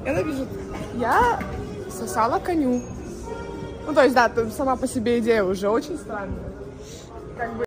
И она пишет: я сосала коню. Ну, то есть, да, сама по себе идея уже очень странная. Как бы